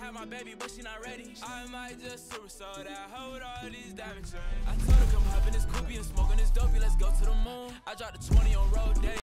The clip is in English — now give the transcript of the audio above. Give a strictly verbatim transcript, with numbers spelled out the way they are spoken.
have my baby, but she not ready. I might just super sold that hoe with all these diamond chains. I told her come hop in this coupe and smoking this dopey, let's go to the moon. I dropped the twenty on road day.